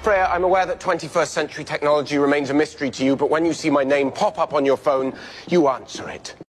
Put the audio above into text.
Freya, I'm aware that 21st century technology remains a mystery to you, but when you see my name pop up on your phone, you answer it.